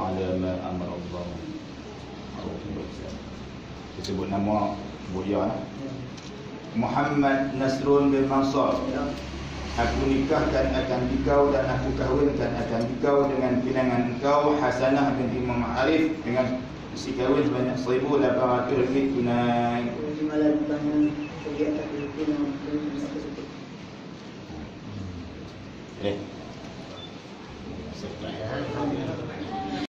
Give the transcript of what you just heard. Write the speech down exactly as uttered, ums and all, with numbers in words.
ala ma amara Allah. Disebut nama buaya lah. Muhammad Nasrun bin Mansur. Aku nikahkan akan dikau dan aku kahwinkan akan dikau dengan pinangan engkau Hasanah binti Imam Arif dengan isi kahwin sebanyak seribu lapan ratus ringgit tunai. Eh.